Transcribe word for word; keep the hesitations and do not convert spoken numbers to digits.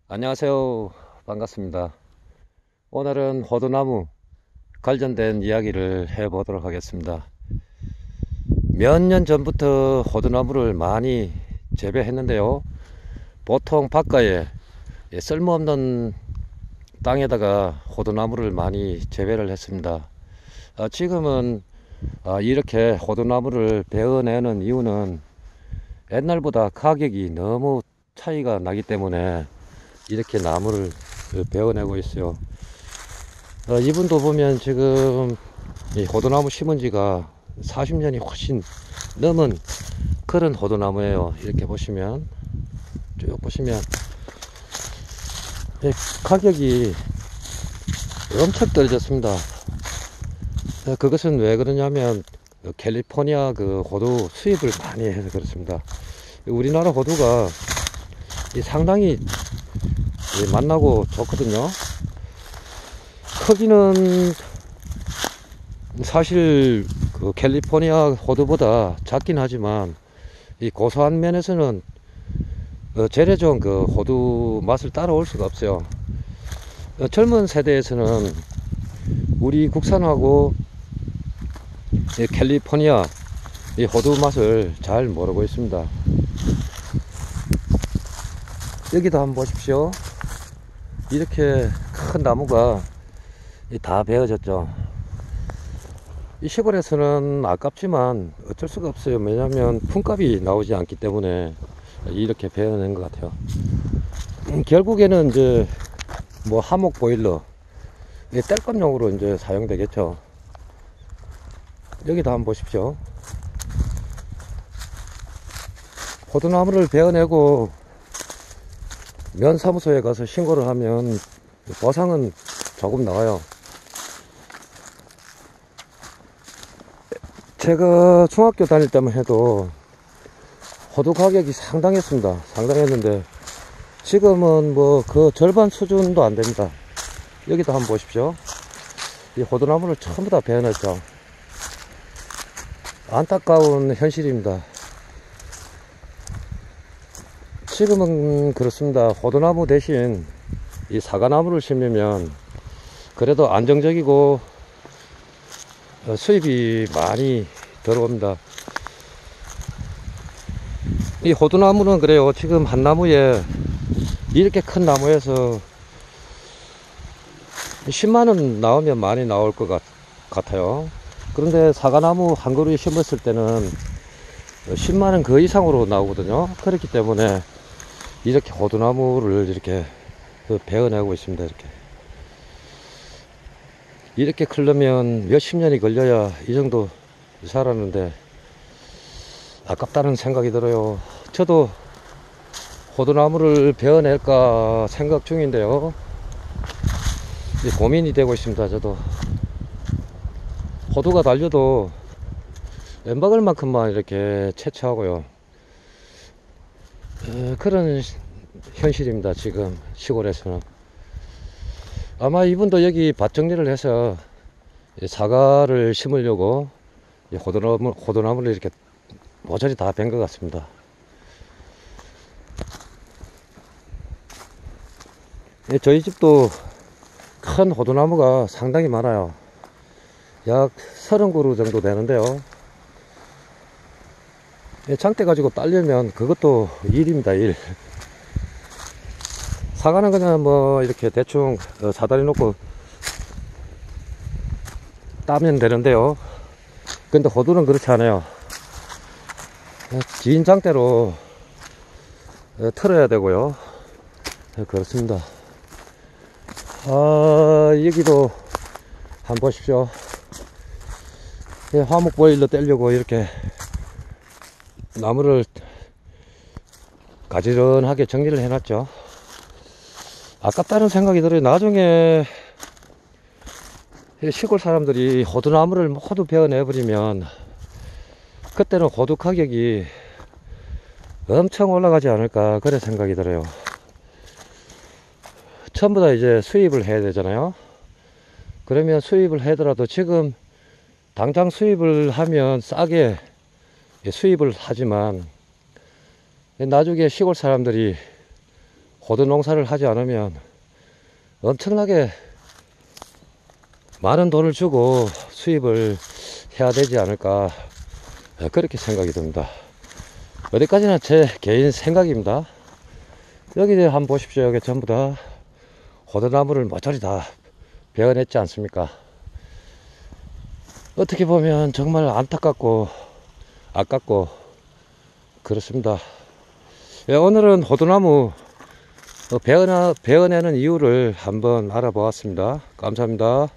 안녕하세요. 반갑습니다. 오늘은 호두나무 관련된 이야기를 해보도록 하겠습니다. 몇 년 전부터 호두나무를 많이 재배했는데요. 보통 바깥에 쓸모없는 땅에다가 호두나무를 많이 재배를 했습니다. 지금은 이렇게 호두나무를 베어내는 이유는 옛날보다 가격이 너무 차이가 나기 때문에 이렇게 나무를 베어내고 있어요. 어, 이분도 보면 지금 이 호두나무 심은 지가 사십 년이 훨씬 넘은 그런 호두나무예요. 이렇게 보시면 쭉 보시면 가격이 엄청 떨어졌습니다. 그것은 왜 그러냐면 캘리포니아 그 호두 수입을 많이 해서 그렇습니다. 우리나라 호두가 상당히 맛나고 좋거든요. 크기는 사실 그 캘리포니아 호두보다 작긴 하지만 이 고소한 면에서는 어, 재래종 그 호두 맛을 따라올 수가 없어요. 어, 젊은 세대에서는 우리 국산하고 이 캘리포니아 이 호두 맛을 잘 모르고 있습니다. 여기도 한번 보십시오. 이렇게 큰 나무가 다 베어졌죠. 이 시골에서는 아깝지만 어쩔 수가 없어요. 왜냐하면 품값이 나오지 않기 때문에 이렇게 베어낸 것 같아요. 음, 결국에는 이제 뭐 하목 보일러 땔감용으로 이제 사용되겠죠. 여기도 한번 보십시오. 호두나무를 베어내고 면사무소에 가서 신고를 하면 보상은 조금 나와요. 제가 중학교 다닐 때만 해도 호두 가격이 상당했습니다. 상당했는데 지금은 뭐 그 절반 수준도 안 됩니다. 여기도 한번 보십시오. 이 호두나무를 전부 다 베어냈죠. 안타까운 현실입니다. 지금은 그렇습니다. 호두나무 대신 이 사과나무를 심으면 그래도 안정적이고 수입이 많이 들어옵니다. 이 호두나무는 그래요. 지금 한 나무에 이렇게 큰 나무에서 십만 원 나오면 많이 나올 것 같, 같아요. 그런데 사과나무 한 그루에 심었을 때는 십만 원 그 이상으로 나오거든요. 그렇기 때문에 이렇게 호두나무를 이렇게 베어내고 있습니다. 이렇게 이렇게 크려면 몇십 년이 걸려야 이 정도 자라는데 아깝다는 생각이 들어요. 저도 호두나무를 베어낼까 생각 중인데요. 고민이 되고 있습니다. 저도 호두가 달려도 엠박을 만큼만 이렇게 채취하고요. 에, 그런 현실입니다. 지금 시골에서는. 아마 이분도 여기 밭 정리를 해서 사과를 심으려고 호두나무, 호두나무를 이렇게 모조리 다 벤 것 같습니다. 예, 저희 집도 큰 호두나무가 상당히 많아요. 약 서른 그루 정도 되는데요. 예, 장대 가지고 따려면 그것도 일입니다. 일. 사과는 그냥 뭐 이렇게 대충 사다리 놓고 따면 되는데요. 근데 호두는 그렇지 않아요. 긴 장대로 틀어야 되고요. 그렇습니다. 아, 여기도 한번 보십시오. 화목 보일러 떼려고 이렇게 나무를 가지런하게 정리를 해놨죠. 아깝다는 생각이 들어요. 나중에 시골 사람들이 호두나무를 모두 베어내버리면 그때는 호두 가격이 엄청 올라가지 않을까 그런 생각이 들어요. 전부 다 이제 수입을 해야 되잖아요. 그러면 수입을 하더라도 지금 당장 수입을 하면 싸게 수입을 하지만 나중에 시골 사람들이 호두 농사를 하지 않으면 엄청나게 많은 돈을 주고 수입을 해야 되지 않을까, 그렇게 생각이 듭니다. 어디까지나 제 개인 생각입니다. 여기 한번 보십시오. 여기 전부 다 호두나무를 모조리 다 베어냈지 않습니까? 어떻게 보면 정말 안타깝고 아깝고 그렇습니다. 예, 오늘은 호두나무 베어나, 베어내는 이유를 한번 알아보았습니다. 감사합니다.